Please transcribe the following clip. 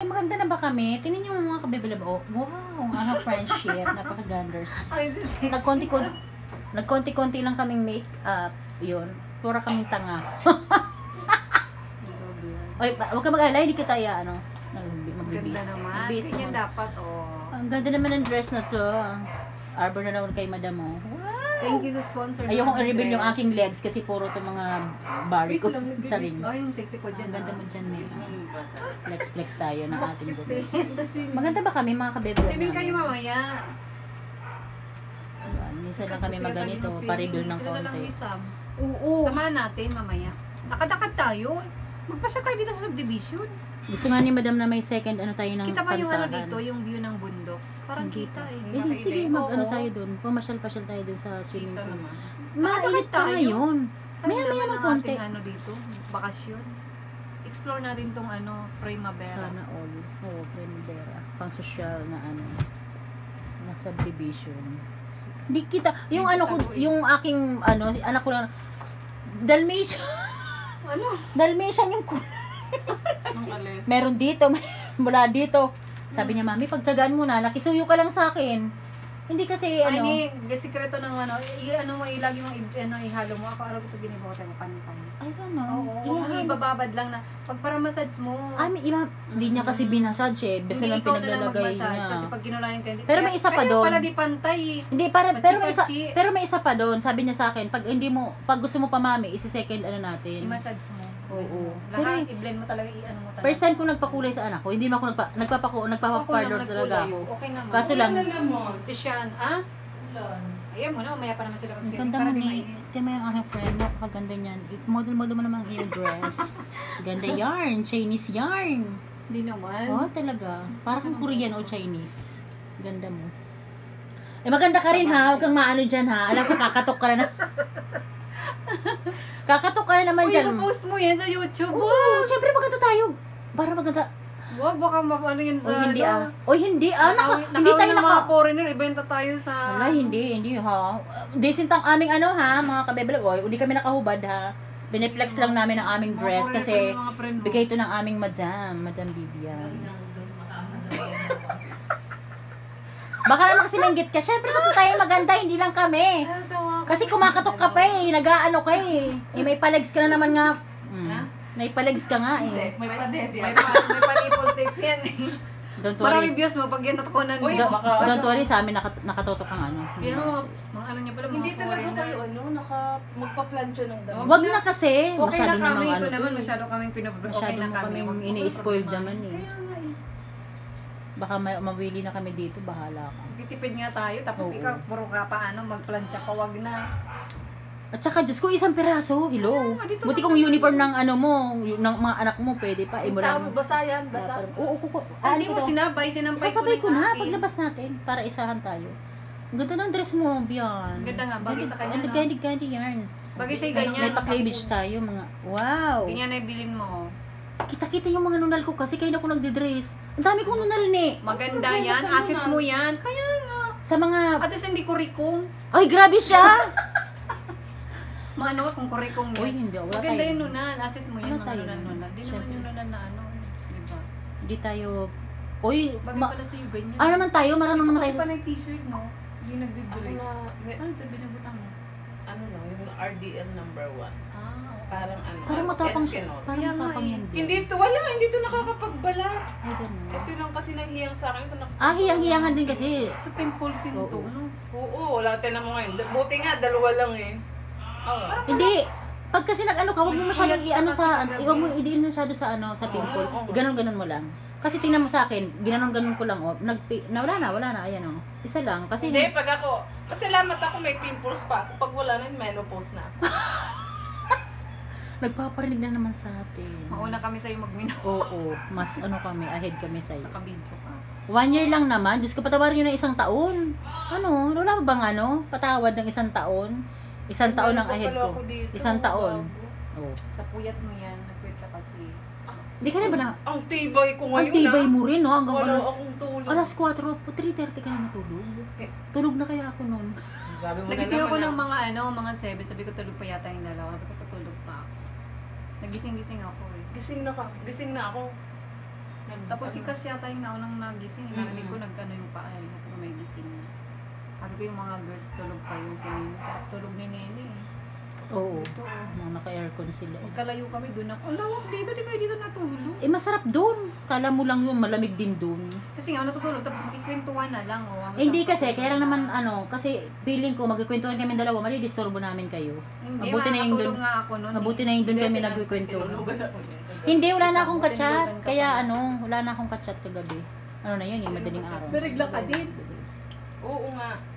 maganda na ba kami? Tingnan niyo mga kabebelab. Oh, wow, ang friendship. Napaka-ganders. Nagkonti-konti lang kaming make-up. Yun. Pura kaming tanga. Oy, huwag ka mag-alala. Hindi kita ano. Ganda naman. Ganyan dapat, Ang ganda naman ng dress na to. Arbor na naman kay madam mo. Thank you sa sponsor. Ayokong i-reveal yung aking legs kasi puro to mga varicose sa ring. Oh, yung sexy ko dyan. Ang ganda mo dyan, Nina. Flex tayo ng ating buhay. Maganda ba kami mga kabebe? Swimming kayo mamaya. Minsan lang kami maganito, pa-reveal ng konti. Oo. Samahan natin mamaya. Nakadakad tayo. Magpasya tayo dito sa subdivision. Gusto nga ni madam na may second ano tayo ng kita ba yung ano kantahan. dito, yung view ng bundok? Parang kita eh. Sige, mag-ano tayo dun. Pumasyal-pasyal tayo dun sa swimming pool. Mainit pa ngayon. Maya ng konti. Ano dito, bakasyon. Explore natin tong ano, Primavera. Sana all. Oo, Primavera. Pang social na ano, na subdivision. Hindi kita, yung ano ko, yung aking ano, anak ko lang, Dalmatian. Ano? Dalmatian yung kulay. Meron dito, mula dito. Sabi niya, mami, pagtsagaan mo na, nakisuyo ka lang sa akin. Hindi kasi, ano. Ay, sikreto ng ano, lagi mong ihalo mo. Ako araw ko ito binibawa tayo, pantay. Ay, ano? Oo, ibababad lang na, pag para massage mo. Ay, may iba, hindi niya kasi binasage eh. Basta lang pinaglalagay niya. Kasi pag ginulayan ka, pero may isa pa doon. Kaya pala di pantay eh. Hindi, pero may isa pa doon. Sabi niya sa akin, pag gusto mo pa mami, isi-second ano natin. I-massage mo. Oo. Lahat, i-blend mo talaga, i-ano mo talaga. First time kong nagpakulay sa anak ko, hindi mo ako nagpapaparlor talaga ako. Okay naman. Kaso lang, si Sean, ayan mo na, mamaya pa naman sila ang ganda mo ni, tingnan mo yung aking friend, napakaganda niyan. Model mo naman ang iyong dress. Ganda yarn, Chinese yarn. Hindi naman. Oh, talaga. Parang Korean o Chinese. Ganda mo. Eh, maganda ka rin ha, huwag kang maano dyan ha. Alam ko, kakatok ka na. Kakatok ka na naman dyan. Uy, post mo yan sa YouTube. Oo, syempre maganda tayo. Para maganda. Wag, baka ano yan sa... Hindi hindi hindi tayo mga foreigner, ibenta tayo sa... Wala, hindi ha. Decent ang aming ano ha, mga kabebel. Oy, hindi kami nakahubad ha. Biniplex lang namin ang aming dress kasi bigay ito ng aming Madam Vivian. Baka naman kasi manggit ka. Syempre kapag tayo maganda, hindi lang kami. Kasi kumakatok ka pa eh, nag-aano ka eh. May palegs ka na naman nga. May palegs ka nga eh. May padet yan. May panipol tape yan eh. Don't worry. Marami views mo pag yan natukunan mo. Don't worry, sa amin nakatotok ang ano. Yan o, mga ano niya pala, mga hindi talaga kayo magpa-plancho ng dami. Wag na kasi. Okay na kami, ito ano, naman masyado kaming pinababla. Okay na kami. Masyado ini-spoiled naman eh. Kaya nga eh. Baka mawili na kami dito, bahala ka. Titipid nga tayo, tapos ikaw puro ka paano, magplansya pa, wag na. At saka, Diyos ko, isang piraso. Hello. Buti kong uniform ng ano mo, ng mga anak mo, pwede pa. Eh, basa yan, basa. Oo, hindi mo sinampay sasabay ko na paglabas natin para isahan tayo. Ang ganda ng dress mo, Bian. Ganda nga, bagay sa kanya, no? Ganda yarn. Bagay sa'yo ganyan. May pa-cleavage tayo, mga, wow. Ganyan na ibilin mo. Kita-kita yung mga nunal ko kasi kayo na ko nagde-dress. Ang dami kong nunal ni. Maganda yan, asset mo yan. Kaya nga. Sa mga... At least hindi kurikong. Ay, grabe siya! Maano kung kurikong yan. Uy, hindi. Wala maganda tayo. yung nunal. Asset mo yan, mga tayo nunal. Di naman yung nunal na ano. Diba? Hindi tayo... Uy, bagay pala sa'yo ganyan. Ano naman tayo? Marunong naman tayo. Kasi pa nag-t-shirt, no? Yung nagdi-dress. Ano ito, binabutang mo? Ano no, yung RDL number 1. Parang ano, Parang matapang siya. Eskinol. Parang matapang yan. Hindi ito, hindi ito nakakapagbalat. Ay, ganun. Ito lang kasi nahihiyang sa akin. Ito Hiyang-hiyangan din kasi. So, pimples din to, no? Oo, wala tayo mo ngayon. Buti nga, dalawa lang eh. Hindi. Pag kasi nag-ano ka, huwag mo masyadong i-ano sa, huwag mo i-diin masyado sa ano, sa pimple. Ganon-ganon mo lang. Kasi tingnan mo sa akin, ginanon-ganon ko lang, wala na, ayan o. Isa lang, kasi... Hindi, pag ako, pasalamat ako may pimples pa. Pag wala na, menopause na ako. Nagpaparinig na naman sa atin. Mauna kami sa'yo magminaw. Oo, mas ano kami, ahead kami sa'yo. Nakabidyo ka. 1 year lang naman, Diyos ko, patawarin nyo na 1 taon. Ano, wala ba bang ano, patawad ng 1 taon? 1 taon ang ahead ko. 1 taon. Oh. Sa puyat mo yan, nag-quit ka kasi. Hindi ka na ba na? Ang tibay ko ngayon. Ang tibay mo rin, no? Hanggang wala akong tulog. alas 4, 3:30 ka na natulog. Tulog na kaya ako noon. Sabi mo na Nagising naman ako ng mga 7, sabi ko tulog pa yata yung dalawa. Sabi ko, tutulog pa ako. Nagising-gising ako eh. Gising na ako. Tapos si Kas yata yung naunang nagising. Narinig ko nagkano yung paa. Ako may gising na. Sabi ko yung mga girls tulog pa yun. Si Nene. Sarap tulog ni Nene eh. Oo. Ito oh. Naka-aircon sila. Magkalayo kami doon ako. Ang lawak dito. Di kayo dito natulog. Eh, masarap doon. Kala mo lang yun, malamig din doon. Kasi nga natutulog. Tapos ikikwentuhan na lang. Oh, Eh, hindi kasi, kaya lang naman, kasi feeling ko, magkikwentuhan kami dalawa, malidisturbo namin kayo. Hindi, Mabuti na yung makakatulog dun- nga ako nun. Mabuti na yung doon kami nagkikwento. Hindi, wala na akong kachat. Kaya wala na akong kachat kagabi. Ano na yun, yung madaling araw. Berigla ka din. Oo nga.